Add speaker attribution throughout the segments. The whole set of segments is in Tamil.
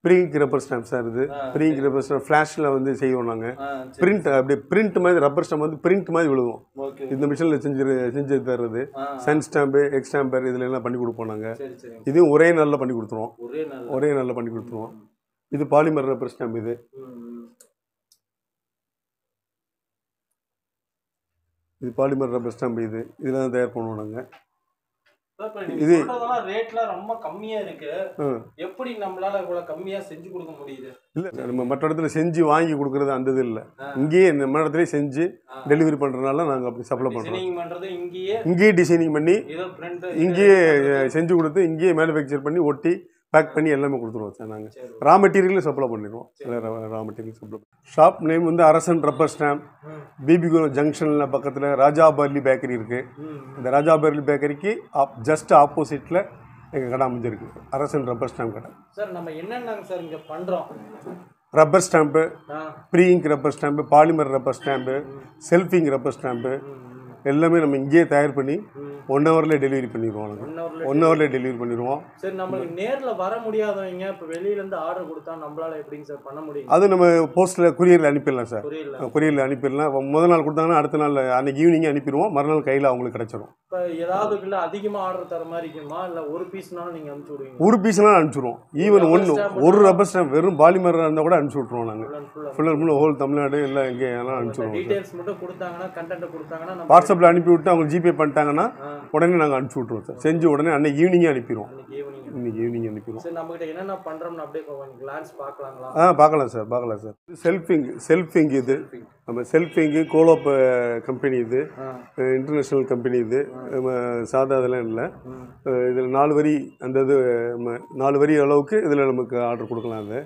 Speaker 1: ப்ரீங்க் ரப்பர் ஸ்டாம்ப் சார் இது. ப்ரீங்க் ரப்பர் ஸ்டாம்ப் ஃப்ளாஷில் வந்து செய்வோம் நாங்கள். பிரிண்ட் அப்படியே பிரிண்ட் மாதிரி ரப்பர் ஸ்டாம்ப் வந்து பிரிண்ட் மாதிரி விழுவோம். இந்த மிஷினில் செஞ்சு தர்றது. சன் ஸ்டாம்பு எக்ஸ் ஸ்டாம்பர் இதில் எல்லாம் பண்ணி கொடுப்போம் நாங்கள். இதுவும் ஒரே நாளில் பண்ணி கொடுத்துருவோம். ஒரே நாளில் பண்ணி கொடுத்துருவோம். இது பாலிமர் ரப்பர் ஸ்டாம்ப். இது பாலிமர் ரப்பர் ஸ்டாம்ப். இதில் தான் தயார் பண்ணுவோம் நாங்கள்.
Speaker 2: இது ரேட்ல ரொம்ப கம்மியா இருக்கு. எப்படி நம்மளால இவ்வளவு கம்மியா செஞ்சு கொடுக்க முடியுது?
Speaker 1: இல்ல நம்ம மற்ற இடத்துல செஞ்சு வாங்கி கொடுக்கறது அந்த இது இல்லை. இங்கேயே நம்ம இடத்துல செஞ்சு டெலிவரி பண்றதுனால நாங்க அப்படி சப்ளை பண்றோம். இங்கேயே டிசைனிங் பண்ணி இங்கேயே செஞ்சு கொடுத்து இங்கேயே மேனுஃபேக்சர் பண்ணி ஒட்டி பேக் பண்ணி எல்லாமே கொடுத்துருவோம் சார். நாங்கள் ரா மெட்டீரியலும் சப்ளை பண்ணிடுவோம். Raw material supply. Shop name வந்து அரசன் ரப்பர் ஸ்டாம்ப். பிபிகுளம் ஜங்ஷனில் பக்கத்தில் ராஜா பர்லி பேக்கரி இருக்குது. இந்த ராஜா பர்லி பேக்கரிக்கு ஜஸ்ட் ஆப்போசிட்டில் எங்கள் கடை அமைஞ்சிருக்கு. அரசன் ரப்பர் ஸ்டாம்ப் கடை.
Speaker 2: சார் நம்ம என்னென்னாங்க சார் இங்கே பண்ணுறோம்?
Speaker 1: Rubber stamp, pre ink rubber stamp, polymer rubber stamp, self inking rubber stamp எல்லாமே நம்ம இங்கேயே தயார் பண்ணி 1 ஹவர்ல டெலிவரி பண்ணிடுவோம். 1 ஹவர்ல டெலிவரி பண்ணிடுவோம்.
Speaker 2: சரி, நம்மளுக்கு நேரில் வர முடியாதவங்க இப்போ வெளியிலேருந்து ஆர்டர் கொடுத்தா நம்மளால எப்படிங்க சார் பண்ண முடியும்?
Speaker 1: அது நம்ம போஸ்ட்டில் குரியரில் அனுப்பிடலாம் சார். குரியரில் அனுப்பிடலாம். முதல் நாள் கொடுத்தாங்கன்னா அடுத்த நாள் அன்னைக்கு ஈவினிங் அனுப்பிடுவோம். மறுநாள் கையில் அவங்களுக்கு கிடைச்சிடும்.
Speaker 2: இப்போ ஏதாவது இல்லை அதிகமாக ஆர்டர் தர மாதிரி இருக்குமா? இல்லை ஒரு பீஸ்னாலும் நீங்கள் அனுப்பிச்சி விடுவீங்க?
Speaker 1: ஒரு பீஸ்னாலும் அனுப்பிச்சிடுவோம். ஈவன் ஒரு ரப்பர் ஸ்டாம்ப் வெறும் பாலிமராக இருந்தால் கூட அனுப்பிச்சி விட்ருவோம். நாங்கள் ஃபுல்லாக ஹோல் தமிழ்நாடு எல்லாம் எங்கே எல்லாம் அனுப்பிச்சிடுவோம்.
Speaker 2: டீட்டெயில்ஸ் மட்டும் கொடுத்தாங்கன்னா, கண்டென்ட் கொடுத்தாங்கன்னா,
Speaker 1: வாட்ஸ்அப்பில் அனுப்பி விட்டு அவங்க ஜிபே பண்ணிட்டாங்கன்னா உடனே நாங்கள் அனுப்பிச்சி விட்ருவோம் சார். செஞ்சு உடனே அன்னைக்கு ஈவினிங்கே அனுப்பிடுவோம். இன்னைக்கு ஈவினிங் அனுப்பிடுவோம்.
Speaker 2: சார் நம்மகிட்ட என்னென்ன பண்ணுறோம்னு அப்படியே கிளான்ஸ் பார்க்கலாங்களா?
Speaker 1: பார்க்கலாம் சார், பார்க்கலாம் சார். செல்ஃபிங் இது நம்ம செல்ஃபிங்கு கோலோப் கம்பெனி. இது இன்டர்நேஷ்னல் கம்பெனி. இது சாதா இதெல்லாம் இல்லை. இதில் 4 வரி அந்த இது 4 வரி அளவுக்கு இதில் நமக்கு ஆர்டர் கொடுக்கலாம். அது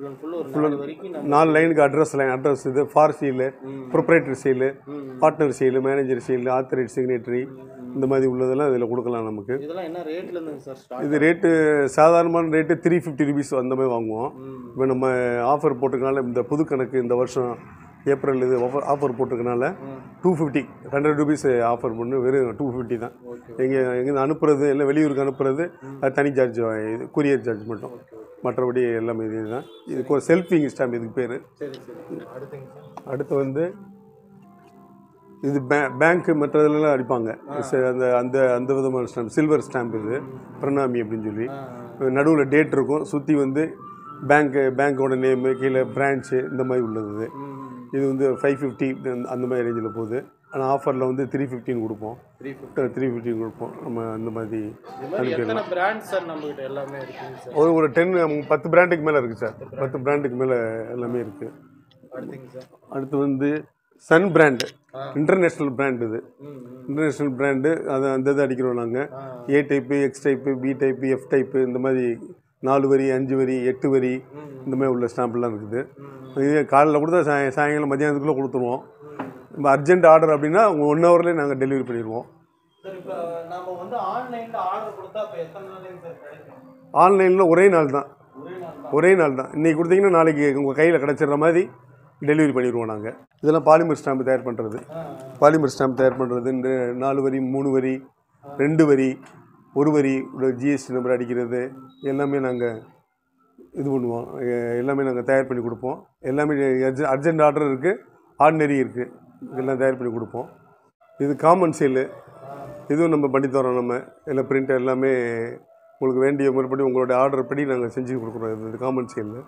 Speaker 1: 4 லைனுக்கு அட்ரஸ் இது for seal, proprietary seal, partner seal, manager seal, authorised signatory இந்த மாதிரி உள்ளதெல்லாம் இதில் கொடுக்கலாம் நமக்கு. இது ரேட்டு சாதாரணமான ரேட்டு 350 rupees அந்த மாதிரி வாங்குவோம். இப்போ நம்ம ஆஃபர் போட்டிருக்கனால இந்த புது கணக்கு இந்த வருஷம் ஏப்ரல் இது ஆஃபர் போட்டிருக்கனால 250 100 rupees ஆஃபர் பண்ணு. வெறும் 250 தான். எங்கே அனுப்புறது இல்லை, வெளியூருக்கு அனுப்புறது அது தனி சார்ஜ். இது கூரியர் சார்ஜ் மட்டும். மற்றபடி எல்லாமே இது தான். இதுக்கு செல்ஃபிங் ஸ்டாம்ப் இதுக்கு பேர். அடுத்து வந்து இது பேங்க்கு மற்றதுலாம் அடிப்பாங்க. அந்த அந்த அந்த விதமான ஸ்டாம்ப் சில்வர் ஸ்டாம்ப். இது பிரணாமி அப்படின்னு சொல்லி நடுவில் டேட் இருக்கும். சுற்றி வந்து பேங்க்கோட நேமு, கீழே பிரான்ச்சு இந்த மாதிரி உள்ளது. இது வந்து 550 அந்த மாதிரி ரேஞ்சில் போகுது. ஆனால் ஆஃபரில் வந்து 315 கொடுப்போம். 315 கொடுப்போம். நம்ம அந்த மாதிரி ஒரு 10 பிராண்டுக்கு மேலே இருக்குது சார். 10 பிராண்டுக்கு மேலே எல்லாமே இருக்குது. அடுத்து வந்து சன் பிராண்டு, இன்டர்நேஷ்னல் பிராண்ட். இது இன்டர்நேஷ்னல் பிராண்டு. அது அந்த இது அடிக்கிறோம் நாங்கள். A type, X type, B type, F type இந்த மாதிரி 4 வரி, 5 வரி, 8 வரி இந்த மாதிரி உள்ள ஸ்டாம்ப்லாம் இருக்குது. இது காலையில் கொடுத்தா சாயங்காலம் மத்தியானத்துக்குள்ளே கொடுத்துருவோம். இப்போ அர்ஜென்ட் ஆர்டர் அப்படின்னா 1 ஹவர்லேயே நாங்கள் டெலிவரி பண்ணிடுவோம். ஆன்லைனில் ஒரே நாள் தான். இன்றைக்கி கொடுத்தீங்கன்னா நாளைக்கு உங்கள் கையில் கிடச்சிட்ற மாதிரி டெலிவரி பண்ணிடுவோம் நாங்கள். இதெல்லாம் பாலிமர் ஸ்டாம்பு தயார் பண்ணுறது. இந்த 4 வரி, 3 வரி, 2 வரி, 1 வரி ஜிஎஸ்டி நம்பர் அடிக்கிறது எல்லாமே நாங்கள் இது பண்ணுவோம். எல்லாமே நாங்கள் தயார் பண்ணி கொடுப்போம். எல்லாமே அர்ஜென்ட் ஆர்டர் இருக்குது, ஆர்டினரி இருக்குது. இதெல்லாம் தயார் பண்ணி கொடுப்போம். இது காமன் சேலு. இதுவும் நம்ம பண்ணித்தரோம். நம்ம எல்லாம் பிரிண்ட் எல்லாமே உங்களுக்கு வேண்டிய முறைப்படி உங்களுடைய ஆர்டர் படி நாங்கள் செஞ்சு கொடுக்குறோம். இது காமன் சேலு.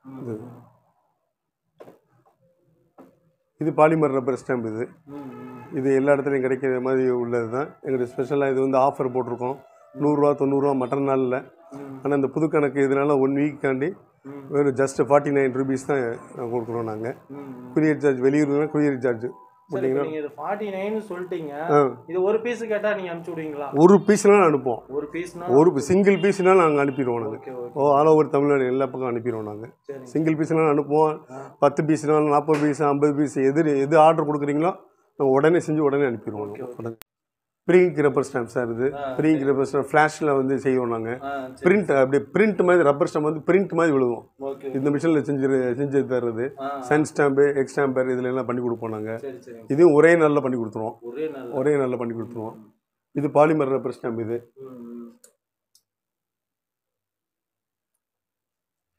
Speaker 1: இது பாலிமர் ரப்பர் ஸ்டாம்ப். இது எல்லா இடத்துலையும் கிடைக்கிற மாதிரி உள்ளது தான். எங்களுக்கு ஸ்பெஷலாக இது வந்து ஆஃபர் போட்டிருக்கோம். 100 ரூபா 90 ரூபா மற்ற நாளில். ஆனால் இந்த புது கணக்கு இதனால 1 வீக்காண்டி வெறும் ஜஸ்ட் 49 rupees தான் கொடுக்குறோம் நாங்கள். குரியர் சார்ஜ் வெளியூர்னா குரியர் சார்ஜ்
Speaker 2: போட்டிங்கன்னா 49 சொல்லிட்டீங்க. இது ஒரு பீஸ் கேட்டால் நீங்கள் அனுப்பிச்சி விடுவீங்களா?
Speaker 1: ஒரு பீஸ்னாலும் அனுப்புவோம்.
Speaker 2: ஒரு
Speaker 1: சிங்கிள் பீஸ்னாலும் நாங்கள் அனுப்பிடுவோம். நாங்கள் ஆல் ஓவர் தமிழ்நாடு எல்லா பக்கம் அனுப்பிடுவோம். நாங்கள் சிங்கிள் பீஸ்னாலும் அனுப்புவோம். 10 பீஸ்னாலும் 40 பீஸ் 50 பீஸ் எது ஆர்டர் கொடுக்குறீங்களோ நாங்கள் உடனே செஞ்சு உடனே அனுப்பிடுவோம். Pre ink rubber stamp sir. இது ப்ரீங்க் ரப்பர் ஸ்டாம்ப் ஃப்ளாஷில் வந்து செய்வோம் நாங்கள். பிரிண்ட் அப்படியே பிரிண்ட் மாதிரி ரப்பர் ஸ்டாம்ப் வந்து பிரிண்ட் மாதிரி விழுவோம். இந்த மிஷினில் செஞ்சு தர்றது. சன் ஸ்டாம்பு எக்ஸ் ஸ்டாம்பர் இதில் எல்லாம் பண்ணி கொடுப்போம் நாங்கள். இதுவும் ஒரே நாளில் பண்ணி கொடுத்துருவோம். இது பாலிமர் ரப்பர் ஸ்டாம்ப்.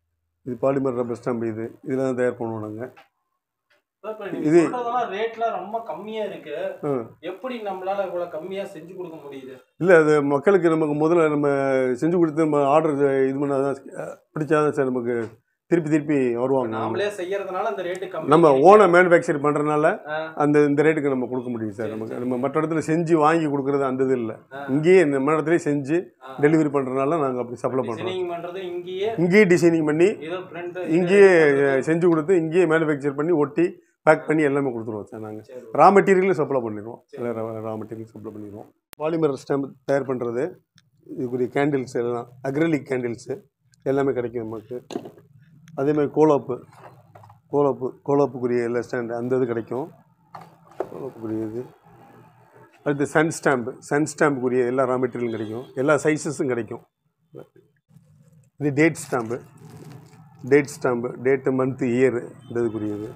Speaker 1: இது பாலிமர் ரப்பர் ஸ்டாம்ப். இதில் தான் தயார் பண்ணுவோம் நாங்கள்.
Speaker 2: இது ரேட்லாம் ரொம்ப கம்மியா இருக்கு. எப்படி நம்மளால இவ்வளவு கம்மியா செஞ்சு கொடுக்க முடியுது?
Speaker 1: இல்லை, அது மக்களுக்கு நமக்கு முதல்ல நம்ம செஞ்சு கொடுத்து நம்ம ஆர்டர் இது பண்ணாதான் பிடிச்சாதான் சார் நமக்கு திருப்பி வருவாங்க.
Speaker 2: நாமளே செய்யறதுனால அந்த ரேட்டு கம்மி.
Speaker 1: நம்ம ஓனை மேனுஃபேக்சர் பண்ணுறதுனால இந்த ரேட்டுக்கு நம்ம கொடுக்க முடியும் சார். நமக்கு நம்ம மற்ற இடத்துல செஞ்சு வாங்கி கொடுக்குறது அந்த இது இல்லை. இங்கேயே நம்ம இடத்துலேயே செஞ்சு டெலிவரி பண்ணுறதுனால நாங்கள் அப்படி சப்ளை பண்ணுறோம். இங்கேயே டிசைனிங் பண்ணி இங்கேயே செஞ்சு கொடுத்து இங்கேயே மேனுஃபேக்சர் பண்ணி ஒட்டி பேக் பண்ணி எல்லாமே கொடுத்துருவோம் சார். நாங்கள் ரா மெட்டீரியலும் சப்ளை பண்ணிடுவோம். ரா மெட்டீரியல் சப்ளை பண்ணிடுவோம். பாலிமர் ஸ்டாம்ப் தயார் பண்ணுறது, இதுக்குரிய கேண்டில்ஸ் எல்லாம் அக்ரிலிக் கேண்டில்ஸு எல்லாமே கிடைக்கும் நமக்கு. அதேமாதிரி கோலோப்புக்குரிய எல்லா ஸ்டாண்டு அந்த இது கிடைக்கும். கோலோப்புக்குரிய இது. அடுத்து சன் ஸ்டாம்புக்குரிய எல்லா ரா மெட்டீரியலும் கிடைக்கும். எல்லா சைஸஸும் கிடைக்கும். இது date stamp, date month year இந்த இதுக்குரியது.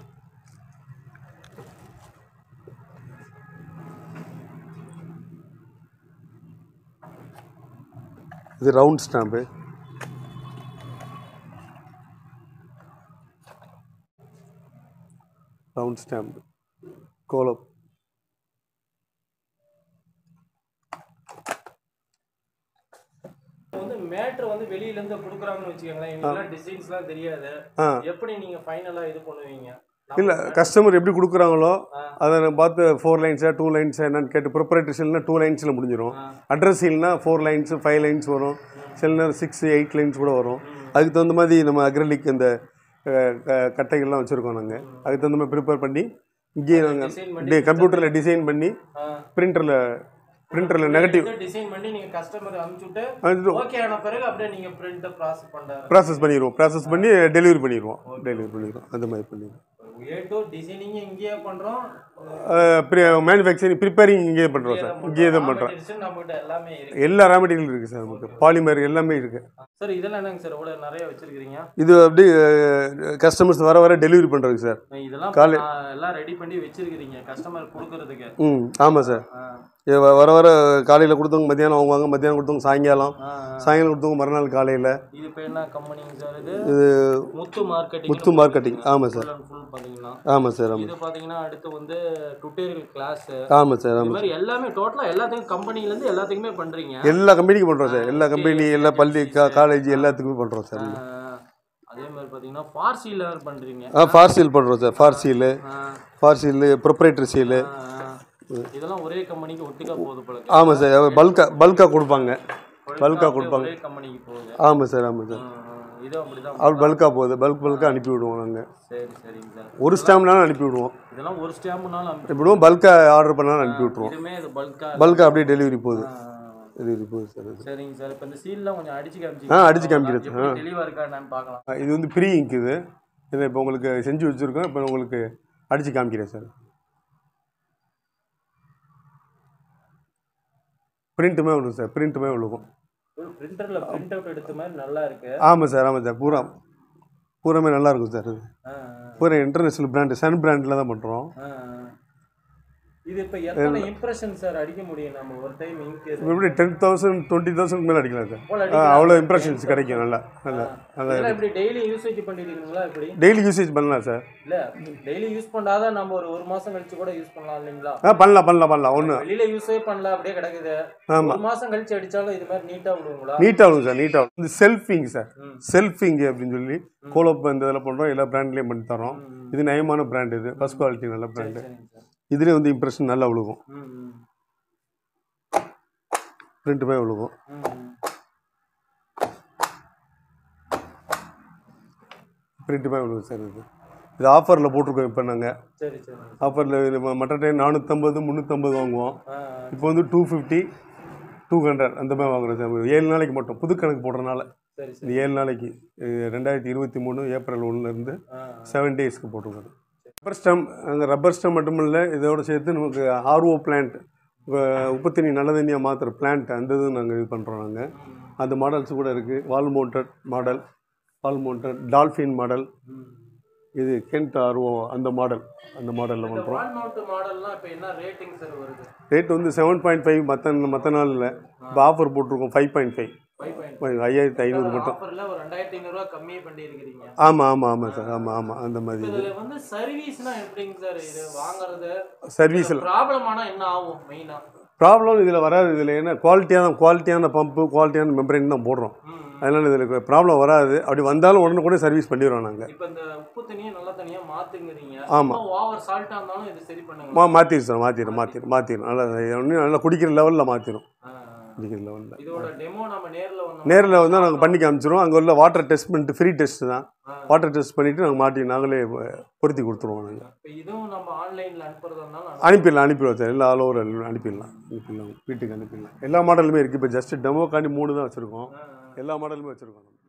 Speaker 1: இது ரவுண்ட் ஸ்டாம்பு. கோலப்.
Speaker 2: மேட்டர் வந்து வெளியில இருந்து கொடுக்குறாங்கன்னு வச்சுக்கோங்களேன். எங்கெல்லாம் டிசைன்ஸ்லாம் தெரியாது. எப்படி நீங்க ஃபைனலா இது பண்ணுவீங்க?
Speaker 1: இல்லை, கஸ்டமர் எப்படி கொடுக்குறாங்களோ அதை நான் பார்த்து 4 லைன்ஸா 2 லைன்ஸா என்னன்னு கேட்டு ப்ரொப்ரைட்டரி சீல்னா 2 லைன்ஸில் முடிஞ்சிடும். அட்ரஸ் சீல்னா 4 லைன்ஸு 5 லைன்ஸ் வரும். சில நேரம் 6 8 லைன்ஸ் கூட வரும். அதுக்கு தகுந்த மாதிரி நம்ம அக்ரிலிக் இந்த கட்டைகள்லாம் வச்சுருக்கோம். நாங்கள் அதுக்கு தகுந்த மாதிரி ப்ரிப்பேர் பண்ணி இங்கேயே நாங்கள் கம்ப்யூட்டரில் டிசைன் பண்ணி பிரிண்டரில் நெகட்டிவ்
Speaker 2: டிசைன் பண்ணி நீங்கள் கஸ்டமர் அனுப்பிச்சுட்டு ஓகே ஆன பிறகு அப்படியே நீங்கள் பிரிண்டர்
Speaker 1: ப்ராசஸ் பண்ணி டெலிவரி பண்ணிடுவோம். அந்த மாதிரி பண்ணிடுவோம்.
Speaker 2: டிசைனிங் இங்கேயே பண்ணுறோம்,
Speaker 1: மேனுஃபேக்சரிங் ப்ரிப்பேரிங் இங்கேயே பண்ணுறோம் சார். இங்கேயே தான் பண்ணுறோம். எல்லா ரா மெட்டீரியல் இருக்குது சார். நமக்கு பாலிமர் எல்லாமே இருக்குது
Speaker 2: சார். இதெல்லாம் என்னங்க சார் இவ்வளோ நிறைய வச்சுருக்கிறீங்க?
Speaker 1: இது அப்படி கஸ்டமர்ஸ் வர டெலிவரி பண்ணுறதுக்கு சார்.
Speaker 2: இதெல்லாம் எல்லாம் ரெடி பண்ணி வச்சுருக்கிறீங்க கஸ்டமர் கொடுக்கறதுக்கு?
Speaker 1: ஆமாம் சார். வர காலையில் கொடுத்தவங்க மத்தியானம் வாங்குவாங்க, மத்தியானம் கொடுத்தவங்க சாயங்காலம் கொடுத்தவங்க மறுநாள் காலையில்.
Speaker 2: இது இப்போ என்ன கம்பெனிங்க சார்?
Speaker 1: இது
Speaker 2: முத்து மார்க்கெட்டிங்.
Speaker 1: ஆமாம் சார். ஆமாம் சார்.
Speaker 2: இது பார்த்தீங்கன்னா அடுத்து வந்து டுட்டோரியல் கிளாஸ்.
Speaker 1: ஆமாம் சார்.
Speaker 2: இந்த மாதிரி எல்லாமே டோட்டலாக எல்லாத்துக்கும் கம்பெனிலேருந்து எல்லாத்துக்குமே பண்ணுறீங்க?
Speaker 1: எல்லா கம்பெனிக்கும் பண்ணுறோம் சார். எல்லா கம்பெனி, எல்லா பள்ளி, காலேஜ் எல்லாத்துக்குமே பண்ணுறோம் சார்.
Speaker 2: அதே மாதிரி பார்த்தீங்கன்னா ஃபார்சீல் பண்ணுறீங்க?
Speaker 1: ஃபார்சீல் பண்ணுறோம் சார். ஃபார்சீல் ப்ரொப்ரைட்டரி சீலு
Speaker 2: இதெல்லாம் ஒரே கம்பெனிக்கு ஒட்டுக்கா போகுது போல.
Speaker 1: ஆமாம் சார். பல்காக கொடுப்பாங்க. ஒரே
Speaker 2: கம்பெனிக்கு போகுது.
Speaker 1: ஆமாம் சார்.
Speaker 2: இது அப்படிதான்
Speaker 1: அவர் பல்காக போகுது. பல்காக அனுப்பி விடுவோம் நாங்கள்.
Speaker 2: சரிங்க சார்.
Speaker 1: ஒரு ஸ்டாம்ப்னாலும் அனுப்பி விடுவோம்.
Speaker 2: இதெல்லாம் ஒரு ஸ்டாம்ப்னாலும் அனுப்பி
Speaker 1: விடுவோம். பல்காக ஆர்டர் பண்ணாலும் அனுப்பி விட்ருவோம்.
Speaker 2: இது
Speaker 1: பல்காக அப்படியே டெலிவரி போகுது சார்.
Speaker 2: சரிங்க சார். இப்போ இந்த சீல்லாம் கொஞ்சம் அடிச்சு
Speaker 1: காமிக்கிறது
Speaker 2: தெளிவாக இருக்கா என்னன்னு பார்க்கலாம்.
Speaker 1: இது வந்து ப்ரீ இங்க். இதை இப்போ உங்களுக்கு செஞ்சு வச்சுருக்கோம். இப்போ உங்களுக்கு அடித்து காமிக்கிறேன் சார். பிரிண்ட்டுமே விழுகும் சார். பிரிண்ட்டுமே விழுகும்.
Speaker 2: பிரிண்டர்ல பிரிண்ட் அவுட் எடுத்த மாதிரி நல்லா இருக்கு.
Speaker 1: ஆமாம் சார். பூராமே நல்லா இருக்கும் சார். இது பூரா இன்டர்நேஷனல் பிராண்டு, சன் பிராண்டில் தான் பண்ணுறோம்.
Speaker 2: இது இப்போ எத்தனை இம்ப்ரெஷன் சார் அடிக்க முடியும் நம்ம ஒரு டைம் இங்க்?
Speaker 1: எப்படி 10,000 20,000 மேலே அடிக்கலாம் சார். அவ்வளோ இம்ப்ரெஷன்ஸ் கிடைக்கும். நல்லா
Speaker 2: எப்படி டெய்லி யூசேஜ் பண்ணிடுவீங்களா? எப்படி
Speaker 1: டெய்லி யூசேஜ் பண்ணலாம் சார்.
Speaker 2: இல்லை, டெய்லி யூஸ் பண்ணாதான் நம்ம ஒரு மாதம் கழிச்சு கூட யூஸ் பண்ணலாம் இல்லைங்களா?
Speaker 1: பண்ணலாம். ஒன்று
Speaker 2: வெளியில யூஸே பண்ணல அப்படியே கிடக்குது. ஒரு மாதம் கழிச்சு அடித்தாலும் இது மாதிரி நீட்டாக விடுவீங்களா?
Speaker 1: நீட்டாக விடுங்க சார். நீட்டாக இந்த செல்ஃபிங் சார். செல்ஃபிங் அப்படின்னு சொல்லி கோலோப் இந்த இதில் பண்ணுறோம். எல்லா பிராண்ட்லேயும் பண்ணி தரோம். இது நயமான பிராண்ட். இது ஃபர்ஸ்ட் குவாலிட்டி நல்ல பிராண்டு. இதுலேயே வந்து இம்ப்ரெஷன் நல்லா விழுகும். பிரிண்ட்டுமே விழுகும். சார். இது ஆஃபரில் போட்டிருக்கோம். இப்போ நாங்கள் ஆஃபரில் மற்ற டைம் 450 350 வாங்குவோம். இப்போ வந்து 250 200 அந்த மாதிரி வாங்குறோம் சார். 7 நாளைக்கு மட்டும் புது கணக்கு போடுறதுனால. இந்த 7 நாளைக்கு 2023 ஏப்ரல் 1லேருந்து 7 டேஸ்க்கு போட்டிருக்கோம். ரப்பர் ஸ்டாம்ப் மட்டும் இல்லை, இதோடு சேர்த்து நமக்கு ஆர்ஓ பிளான்ட், உப்பு தண்ணி நல்ல தண்ணியாக மாற்றுற பிளான்ட், அந்த இது நாங்கள் இது பண்ணுறோம். நாங்கள் அந்த மாடல்ஸ் கூட இருக்குது. வால் மவுண்டட் டால்ஃபின் மாடல், இது கென்ட் ஆர்ஓ அந்த மாடலில் பண்ணுறோம். ரேட் வந்து 7.5 மற்ற நாளில். இப்போ ஆஃபர் போட்டிருக்கோம் 5.5 5500 மட்டும்.
Speaker 2: ஆஃபர்ல ஒரு 2500 கம்மியே பண்ணி இருக்கீங்க.
Speaker 1: ஆமாம் சார். ஆமாம் அந்த மாதிரி.
Speaker 2: இதுல வந்து சர்வீஸ்னா எப்படிங்க சார் இது வாங்குறது?
Speaker 1: சர்வீஸில்
Speaker 2: ப்ராப்ளம் ஆனா என்ன ஆகும் மெயினா?
Speaker 1: ப்ராப்ளம் இதில் வராது. இதில் என்ன குவாலிட்டியான பம்பு, குவாலிட்டியான மெம்பரைன் தான் போடுறோம். அதனால் இதில் ப்ராப்ளம் வராது. அப்படி வந்தாலும் உடனே கூட சர்வீஸ் பண்ணிடுவோம் நாங்கள்.
Speaker 2: இப்போ இந்த உப்பு தண்ணியை நல்ல தண்ணியாக மாற்றுங்கிறீங்க.
Speaker 1: ஆமாம்.
Speaker 2: ஓவர் சால்ட்டாக இருந்தாலும் இது சரி பண்ணுங்க.
Speaker 1: மாற்றிடும் சார். மாற்றிடும் நல்லா நல்லா குடிக்கிற லெவலில் மாற்றிடும். குடிக்கிற லெவலில்.
Speaker 2: இதோட டெமோ நம்ம
Speaker 1: நேரில் வந்து நாங்கள் பண்ணி காமிச்சிருவோம். அங்கே உள்ள வாட்டர் டெஸ்ட் பண்ணிட்டு ஃப்ரீ டெஸ்ட் தான். வாட்டர் டெஸ்ட் பண்ணிவிட்டு நாங்களே பொருத்தி கொடுத்துருவோம். நாங்கள்
Speaker 2: இதுவும் நம்ம ஆன்லைனில் அனுப்புறதுனால
Speaker 1: அனுப்பிடுவோம் சார். எல்லாம் ஆல் ஓவர் அனுப்பிடலாம். வீட்டுக்கு அனுப்பிடலாம். எல்லா மாடலுமே இருக்குது. இப்போ ஜஸ்ட் டெமோக்காண்டி 3 தான் வச்சுருக்கோம். எல்லா மாடலுமே வச்சுருக்கோம்.